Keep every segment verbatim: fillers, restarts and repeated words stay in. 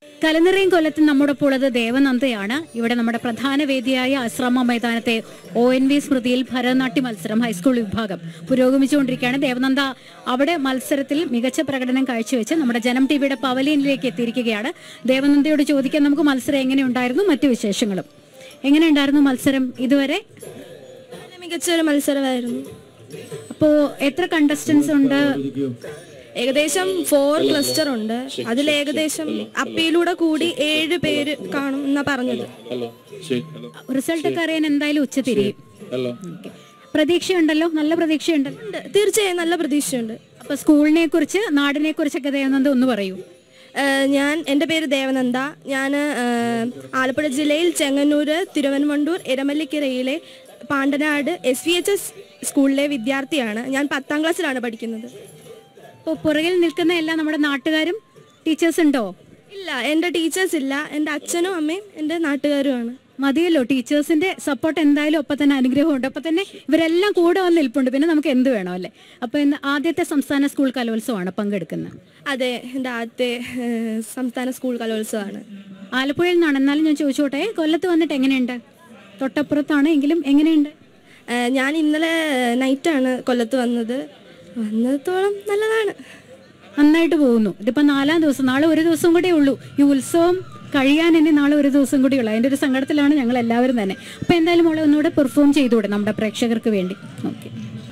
കലനിറയും കൊല്ലത്ത് നമ്മോടൊപ്പം ഉള്ളത് ദേവനന്ദയാണ്. ഇവിടെ നമ്മുടെ പ്രധാന വേദിയായ ആശ്രമ മൈതാനത്തെ ഒ എൻ വി സ്മൃതിയിൽ ഭരതനാട്യ മത്സരം ഹൈസ്കൂൾ വിഭാഗം പുരോഗമിച്ചുകൊണ്ടിരിക്കുകയാണ്. ദേവനന്ദ അവിടെ മത്സരത്തിൽ മികച്ച പ്രകടനം കാഴ്ചവെച്ച് നമ്മുടെ ജനം ടിവിയുടെ പവലിയനിലേക്ക് എത്തിയിരിക്കുകയാണ്. ദേവനന്ദയോട് ചോദിക്കാൻ നമുക്ക് മത്സരം എങ്ങനെയുണ്ടായിരുന്നു, മറ്റു വിശേഷങ്ങളും എങ്ങനെയുണ്ടായിരുന്നു മത്സരം ഇതുവരെ? മികച്ചൊരു മത്സരമായിരുന്നു. അപ്പോൾ എത്ര കണ്ടസ്റ്റൻസ് ഉണ്ട്? ഏകദേശം ഫോർ ക്ലസ്റ്റർ ഉണ്ട്. അതിൽ ഏകദേശം അപ്പീലൂടെ കൂടി ഏഴ് പേര് കാണും എന്നാ പറഞ്ഞത്. റിസൾട്ട് ഒക്കെ അറിയാൻ എന്തായാലും ഉച്ച തിരിയും. പ്രതീക്ഷയുണ്ടല്ലോ, നല്ല പ്രതീക്ഷയുണ്ട്. തീർച്ചയായും നല്ല പ്രതീക്ഷയുണ്ട്. അപ്പൊ സ്കൂളിനെ കുറിച്ച്, നാടിനെ കുറിച്ചൊക്കെ ദേവനന്ദ ഒന്ന് പറയൂ. ഞാൻ എൻ്റെ പേര് ദേവനന്ദ. ഞാൻ ആലപ്പുഴ ജില്ലയിൽ ചെങ്ങന്നൂർ, തിരുവനന്തപുരം, എരമല്ലിക്കരയിലെ Pandanad S V H S സ്കൂളിലെ വിദ്യാർത്ഥിയാണ്. ഞാൻ പത്താം ക്ലാസ്സിലാണ് പഠിക്കുന്നത്. ഇപ്പോൾ പുറകിൽ നിൽക്കുന്ന എല്ലാ നമ്മുടെ നാട്ടുകാരും ടീച്ചേഴ്സ് ഉണ്ടോ? ഇല്ല, എൻ്റെ ടീച്ചേഴ്സ് ഇല്ല. എൻ്റെ അച്ഛനും അമ്മയും എൻ്റെ നാട്ടുകാരുമാണ്. മതിയല്ലോ, ടീച്ചേഴ്സിന്റെ സപ്പോർട്ട് എന്തായാലും ഒപ്പം തന്നെ അനുഗ്രഹമുണ്ട്. അപ്പം തന്നെ ഇവരെല്ലാം കൂടെ വന്ന് നിൽപ്പുണ്ട്. പിന്നെ നമുക്ക് എന്ത് വേണോ അല്ലേ? അപ്പോൾ ഇന്ന് ആദ്യത്തെ സംസ്ഥാന സ്കൂൾ കലോത്സവമാണ് പങ്കെടുക്കുന്നത്. അതെ, എൻ്റെ ആദ്യത്തെ സംസ്ഥാന സ്കൂൾ കലോത്സവമാണ്. ആലപ്പുഴയിൽ നിന്നാണ്. എന്നാലും ഞാൻ ചോദിച്ചോട്ടെ, കൊല്ലത്ത് വന്നിട്ട് എങ്ങനെയുണ്ട്? തൊട്ടപ്പുറത്താണ് എങ്കിലും എങ്ങനെയുണ്ട്? ഞാൻ ഇന്നലെ നൈറ്റാണ് കൊല്ലത്ത് വന്നത്. വന്നത്തോളം നല്ലതാണ്, നന്നായിട്ട് പോകുന്നു. ഇതിപ്പോൾ നാലാം ദിവസം, നാളെ ഒരു ദിവസം കൂടെ ഉള്ളൂ ഈ ഉത്സവം കഴിയാൻ. ഇനി നാളെ ഒരു ദിവസം കൂടി ഉള്ളൂ. അതിൻ്റെ ഒരു സങ്കടത്തിലാണ് ഞങ്ങൾ എല്ലാവരും തന്നെ. അപ്പോൾ എന്തായാലും മോളെ ഒന്നുകൂടെ പെർഫോം ചെയ്തുകൂടെ നമ്മുടെ പ്രേക്ഷകർക്ക് വേണ്ടി? ഓക്കെ.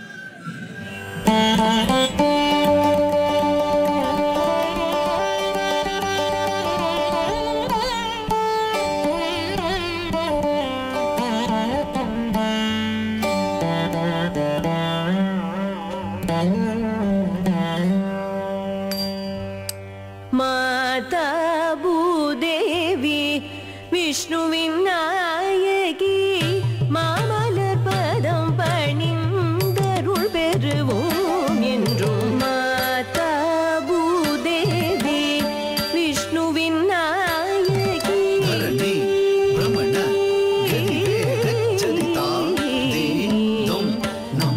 മാതാ ഭൂദേവി വിഷ്ണുവിൻ നായകി മാമലർ പദം പണിന്തരുൾ പെറുவோம் என்றும். മാതാ ഭൂദേവി വിഷ്ണുവിൻ നായകി ബ്രഹ്മണ ഗതിവേഗച്ചരിതാ ദീദും നം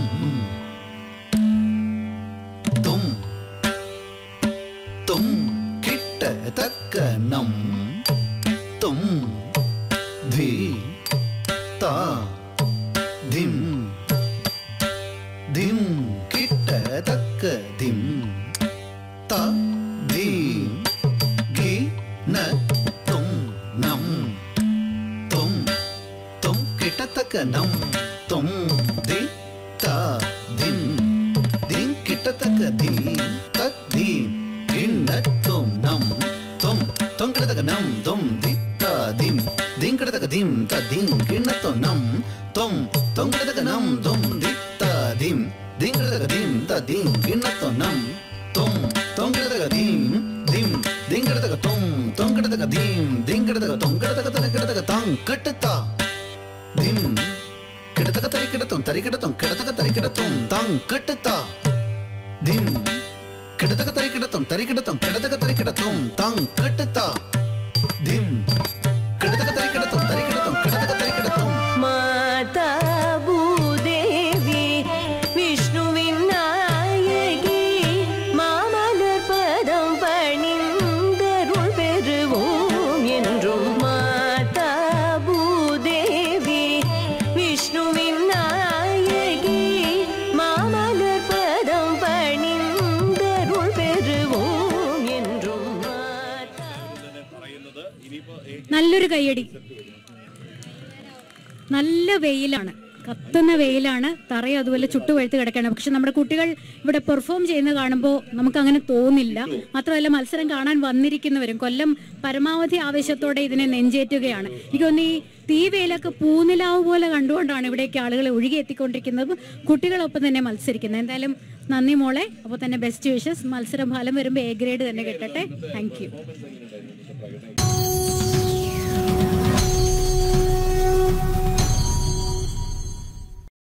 തും തും കിട്ടതക്ക നം തും ധി താ ധിം ധിം കിട്ടതക്ക ധിം ത ധീം ഗി ന തും നം തും തും കിട്ടതക്ക നം തും ധി താ ധിം ധിം കിട്ടതക്ക ധീം ത ധീം ിം നം തും തും കിടതക നം തും ദിത്ത ദിം ദിം കിടതക ദിം ത ദിം കിണ്ണത്തോ നം തും തും കിടതക നം തും ദിത്ത ദിം ദിം കിടതക ദിം ത ദിം കിണ്ണത്തോ നം തും തും കിടതക ദിം ദിം ദിം കിടതക തും തും കിടതക ദിം ദിം കിടതക തും കിടതക തന കിടതക തം കിട്ടത്ത ദിം കിടതക തരി കിടത്തും തരി കിടത്തും കിടതക തരി കിടത്തും തം കിട്ടത്ത ദിം കിടതക തരി കിടത്തും തരി കിടത്തും കിടതക തരി കിടത്തും തം കിട്ടത്ത ദിം കിടതക തരി കിടത്തും തരി കിടത്തും കിടതക തരി കിടത്തും. മാതാ ഭൂദേവി വിഷ്ണുവിൻ നായകി മാമലർ പദം പണിന്തരുൾ പെറുவோம் என்றும். മാതാ ഭൂദേവി വിഷ്ണുവിൻ നായകി മാമലർ പദം പണിന്തരുൾ പെറുவோம் என்றுം. നല്ലൊരു കയ്യടി. നല്ല വെയിലാണ്, കത്തുന്ന വെയിലാണ്. തറയും അതുപോലെ ചുട്ടുപഴുത്ത് കിടക്കുകയാണ്. പക്ഷെ നമ്മുടെ കുട്ടികൾ ഇവിടെ പെർഫോം ചെയ്യുന്നത് കാണുമ്പോൾ നമുക്ക് അങ്ങനെ തോന്നില്ല. മാത്രമല്ല മത്സരം കാണാൻ വന്നിരിക്കുന്നവരും കൊല്ലം പരമാവധി ആവേശത്തോടെ ഇതിനെ നെഞ്ചേറ്റുകയാണ്. എനിക്കൊന്ന് ഈ തീ വെയിലൊക്കെ പൂനിലാവ് പോലെ കണ്ടുകൊണ്ടാണ് ഇവിടേക്ക് ആളുകൾ ഒഴുകിയെത്തിക്കൊണ്ടിരിക്കുന്നത്, കുട്ടികളൊപ്പം തന്നെ മത്സരിക്കുന്നത്. എന്തായാലും നന്ദി മോളെ. അപ്പോൾ തന്നെ ബെസ്റ്റ് വിഷസ്. മത്സരം ഫലം വരുമ്പോൾ എ ഗ്രേഡ് തന്നെ കിട്ടട്ടെ. Thank U.